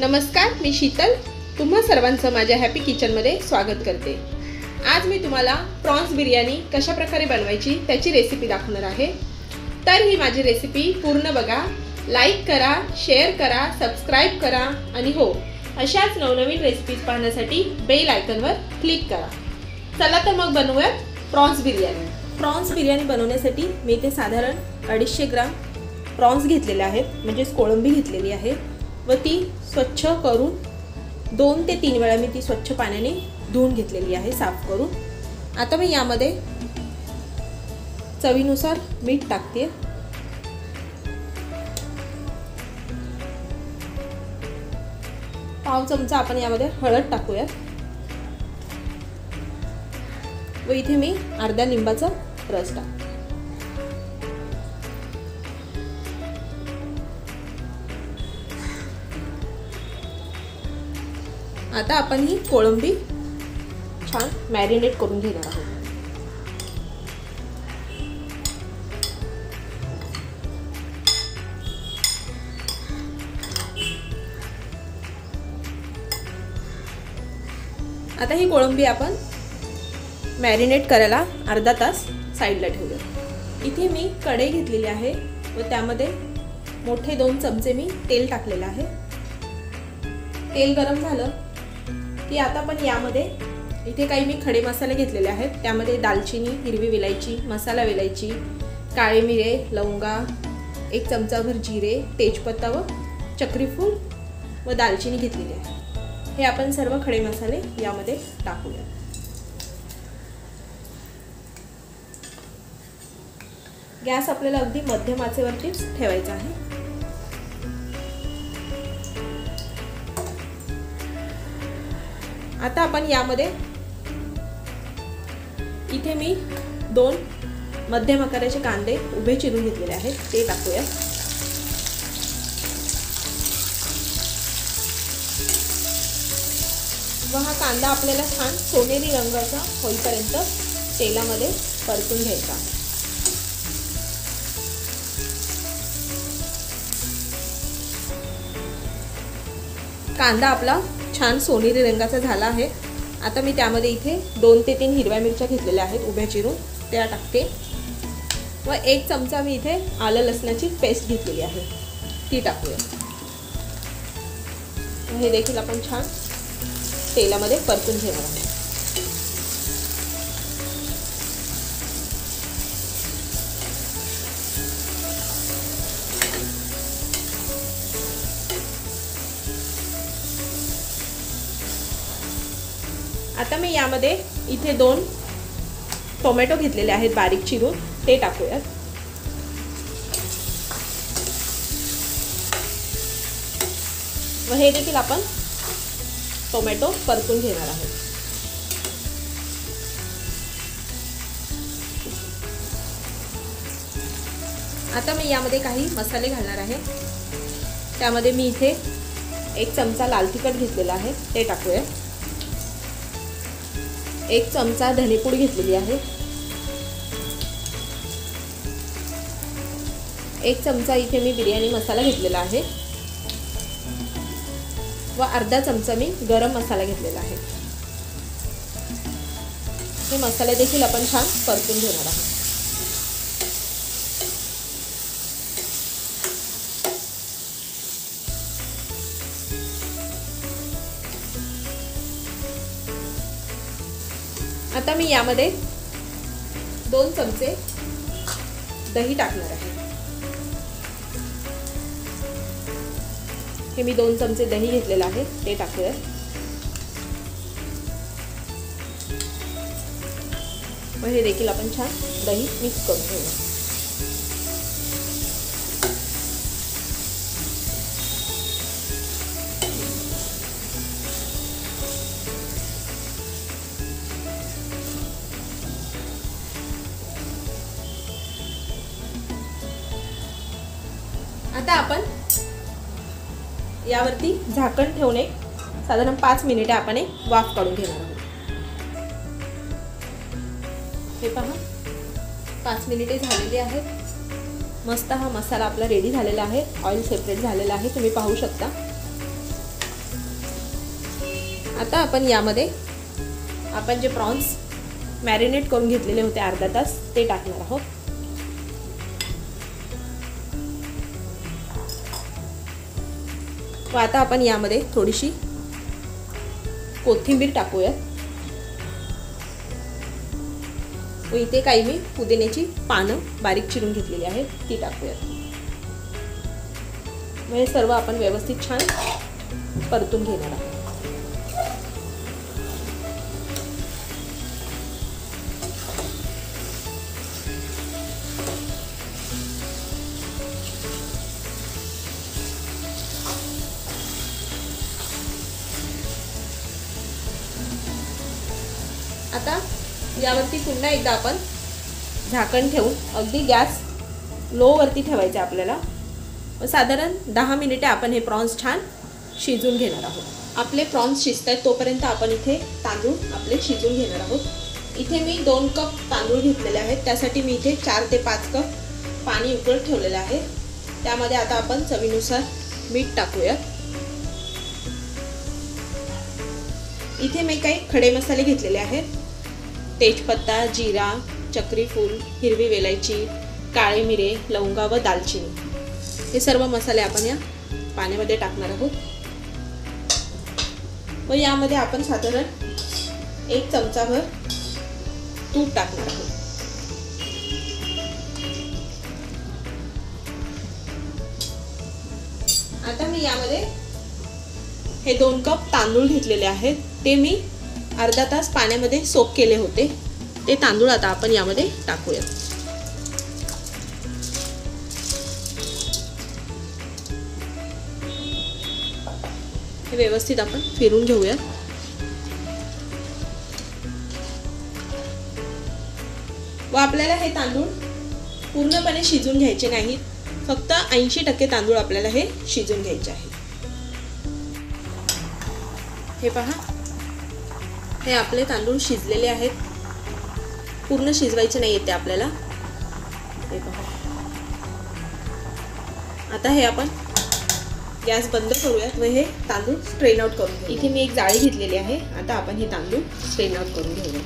नमस्कार, मी शीतल तुम्हा सर्वांचं माझ्या हॅपी किचनमध्ये स्वागत करते। आज मी तुम्हाला प्रॉन्स बिर्याणी कशा प्रकारे बनवायची त्याची रेसिपी दाखवणार आहे। तर ही माझी रेसिपी पूर्ण बघा, लाईक करा, शेअर करा, सबस्क्राइब करा आणि हो, अशाच नवनवीन रेसिपीज पाहण्यासाठी बेल आयकॉनवर क्लिक करा। चला तर मग बनवूयात प्रॉन्स बिर्याणी। प्रॉन्स बिर्याणी बनवण्यासाठी मी इथे साधारण 250 ग्राम प्रॉन्स घेतलेले आहेत, म्हणजे कोळंबी घेतलेली आहे व ती स्वच्छ करून 2 ते 3 वेळा मी ती स्वच्छ पाण्याने धुवून घेतलेली आहे, साफ करून। आता मी यामध्ये चवीनुसार मीठ टाकते। पाव चमचा आपण यामध्ये हळद टाकूयात व इथे मी अर्धा लिंबाचा रस टाकते। आता आपण ही कोळंबी छान मॅरिनेट करून घेणार आहोत। आता ही कोळंबी आपण मॅरिनेट करायला अर्धा तास साईडला ठेवूया। इथे मी कढई घेतलेली आहे व त्यामध्ये मोठे 2 चमचे मी तेल टाकलेले आहे। तेल गरम झालं की आता आपण यामध्ये इथे काही मी खडे मसाले घेतलेले आहेत। त्यामध्ये दालचिनी, हिरवी विलायची, मसाला विलायची, काळे मिरे, लवंगा, 1 चमचाभर जिरे, तेजपत्ता व चक्रीफूल व दालचिनी घेतलेली आहे। हे आपण सर्व खडे मसाले यामध्ये टाकूया। गॅस आपल्याला अगदी मध्यम आचेवरतीच ठेवायचा आहे। आता आपण यामध्ये इथे मी 2 मध्यम आकाराचे कांदे उभे चिरून घेतलेले आहेत, ते टाकूया। व हा कांदा आपल्याला छान सोनेरी रंगाचा होईपर्यंत तेलामध्ये परतून घ्यायचा। कांदा आपला छान सोनेरी रंगाचा झाला आहे। आता मी त्यामध्ये इथे 2 ते 3 हिरव्या मिरच्या घेतलेल्या आहेत उभ्या चिरून, त्या टाकते व 1 चमचा मी इथे आलं लसणाची पेस्ट घेतलेली आहे, ती टाकूया। हे देखील आपण छान तेलामध्ये परतून घेणार आहोत। आता मी यामध्ये इथे 2 टोमॅटो घेतलेले आहेत बारीक चिरून, ते टाकूयात। व हे देखील आपण टोमॅटो परतून घेणार आहोत। आता मी यामध्ये काही मसाले घालणार आहे। त्यामध्ये मी इथे 1 चमचा लाल तिखट घेतलेला आहे, ते टाकूया। 1 चमचा धनेपूड घेतलेली आहे। 1 चमचा इथे मी बिर्याणी मसाला घेतलेला आहे व अर्धा चमचा मी गरम मसाला घेतलेला आहे। हे मसाले देखील आपण छान परतून घेणार आहोत। आता मी यामध्ये 2 चमचे दही टाकणार आहे। हे मी 2 चमचे दही घेतलेलं आहे, ते टाकूया। व हे देखील आपण छान दही मिक्स करून घेऊया। आता आपण यावरती झाकण ठेवून साधारण 5 मिनिटे आपण वाफ काढून घेणार आहोत। हे पहा 5 मिनिटे झालेली आहेत। मस्त हा मसाला आपला रेडी झालेला आहे। ऑइल सेपरेट झालेला आहे, तुम्ही पाहू शकता। आता आपण यामध्ये आपण जे प्रॉन्स मॅरिनेट करून घेतलेले होते अर्धा तास ते टाकणार आहोत. व आता आपण यामध्ये थोडीशी कोथिंबीर टाकूयात. व इथे काही मी पुदिन्याची पानं बारीक चिरून घेतलेली आहेत ती टाकूयात. हे सर्व आपण व्यवस्थित छान परतून घेणार आहोत. आता यावरती पुन्हा एकदा आपण झाकण ठेवून अगदी गॅस लो वरती ठेवायचे आपल्याला. साधारण 10 मिनिटे आपण हे प्रॉन्स छान शिजून घेणार आहोत. आपले प्रॉन्स शिजतात तोपर्यंत आपण इथे तांदूळ आपले शिजून घेणार आहोत. इथे मी 2 कप तांदूळ घेतलेले आहेत. त्यासाठी मी इथे 4 ते 5 कप पाणी उकळत ठेवलेलं आहे. त्यामध्ये आता आपण चवीनुसार मीठ टाकूया. इथे मी काही खडे मसाले घेतलेले आहेत. तेजपत्ता, जीरा, चक्री फूल, हिरवी वेलायची, काळे मिरे, लवंगा व दालचिनी हे सर्व मसाले आपण या पाण्यामध्ये टाकणार आहोत. व यामध्ये आपण साधारण 1 चमचाभर तूप टाकणार आहोत. आता मी यामध्ये हे 2 कप तांदूळ घेतलेले आहेत. ते मी अर्धा तास पाण्यामध्ये सोक केले होते. ते तांदूळ आता आपण यामध्ये टाकूया. हे व्यवस्थित आपण फिरून घेऊया. व आपल्याला हे तांदूळ पूर्णपणे शिजून घ्यायचे नाहीत. फक्त 80% तांदूळ आपल्याला हे शिजून घ्यायचे आहे. हे पहा, हे आपले तांदूळ शिजलेले आहेत. पूर्ण शिजवायचे नाही येते आपल्याला. हे पहा. आता हे आपण गॅस बंद करूयात व हे तांदूळ स्ट्रेन आउट करून घेऊ. इथे मी एक जाळी घेतलेली आहे. आता आपण हे तांदूळ स्ट्रेन आउट करून घेऊया.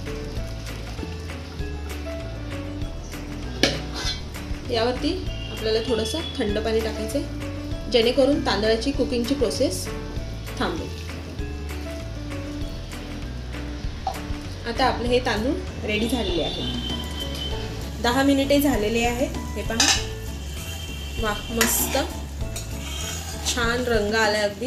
यावरती आपल्याला थोडंसं थंड पाणी टाकायचं आहे जेणेकरून तांदळाची कुकिंगची प्रोसेस थांबेल. आता आपले हे तांदूळ रेडी झालेले आहे. 10 मिनिटे झालेले आहेत. हे पहा, वाह, मस्त छान रंग आलाय. अगदी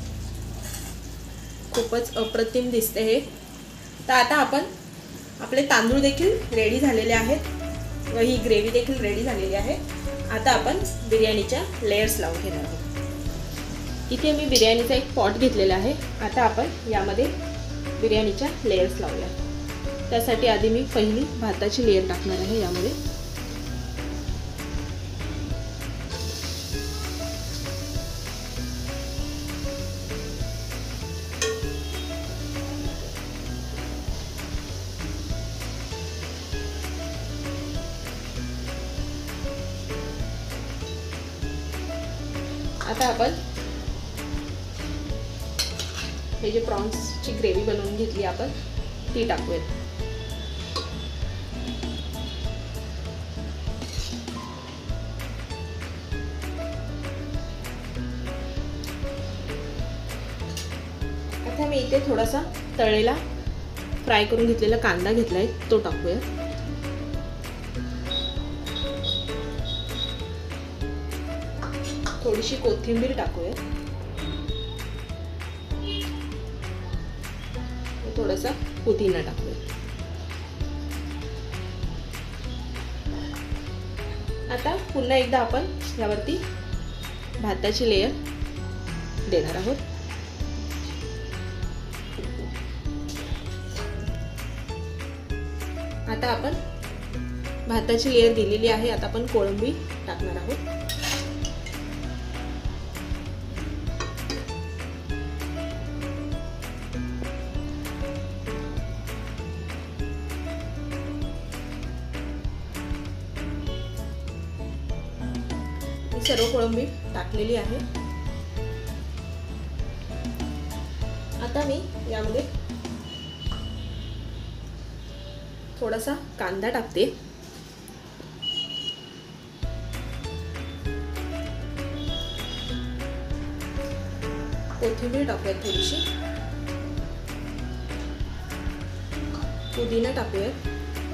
खूपच अप्रतिम दिसते हे. तर आता आपण आपले तांदूळ देखील रेडी झालेले आहेत व ही ग्रेव्ही देखील रेडी झालेली आहे. आता आपण बिर्याणीच्या लेयर्स लावून घेणार आहोत. इथे मी बिर्याणीचा एक पॉट घेतलेला आहे. आता आपण यामध्ये बिर्याणीच्या लेयर्स लावूया. त्यासाठी आधी मी पहिली भाताची लेयर टाकणार आहे यामध्ये. आता आपण हे जे प्रॉन्सची ग्रेव्ही बनवून घेतली आपण ती टाकूयात. आता मी इथे थोडासा तळलेला फ्राय करून घेतलेला कांदा घेतलाय तो टाकूया. थोडीशी कोथिंबीर टाकूया. थोडासा पुदिना टाकूया. आता पुन्हा एकदा आपण यावरती भाताची लेयर देणार आहोत. आता आपण भाताची लेयर दिलेली आहे. आता आपण कोळंबी टाकणार आहोत. सर्व कोळंबी टाकलेली आहे. आता आता मी यामध्ये थोडासा कांदा टाकते, कोथिंबीर टाकूयात थोडीशी, पुदिना टाकूयात,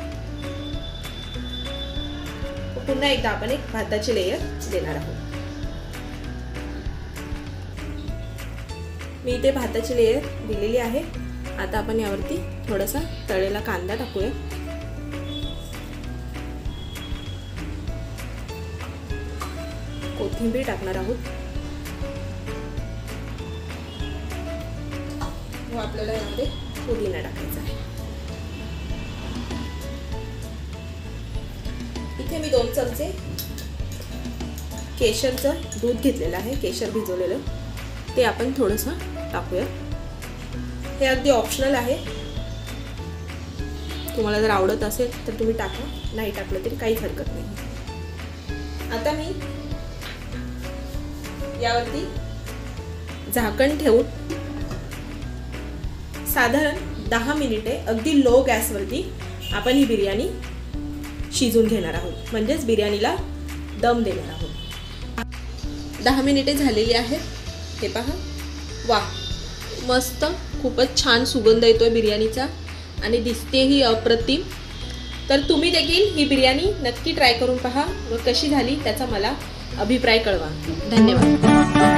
पुन्हा एकदा आपण एक भाताची लेयर देणार आहोत. मी इथे भाताची लेयर दिलेली आहे. आता आपण यावरती थोडासा तळलेला कांदा टाकूया, कोथिंबीर टाकणार आहोत व आपल्याला यामध्ये पुदिना टाकायचा आहे. इथे मी 2 चमचे केशरचं दूध घेतलेलं आहे, केशर भिजवलेलं, ते आपण थोडंसं टाकूया. हे अगदी ऑप्शनल आहे, तुम्हाला जर आवडत असेल तर तुम्ही टाका, नाही टाकलं तरी काहीच हरकत नाही. आता मी यावरती झाकण ठेवून साधारण 10 मिनिटे अगदी लो गॅसवरती आपण ही बिर्याणी शिजून घेणार आहोत, म्हणजेच बिर्याणीला दम देणार आहोत. 10 मिनिटे झालेली आहेत. हे पहा, वा, मस्त, खूपच छान सुगंध येतोय बिर्याणीचा आणि दिसतेही अप्रतिम. तर तुम्ही देखील ही बिर्याणी नक्की ट्राय करून पहा व कशी झाली त्याचा मला अभिप्राय कळवा. धन्यवाद.